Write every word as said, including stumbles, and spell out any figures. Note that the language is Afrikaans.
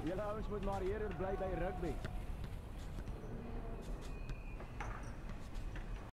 Julle ouens moet maar eerder bly by rugby.